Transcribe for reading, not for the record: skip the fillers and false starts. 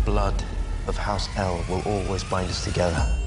blood of House L will always bind us together.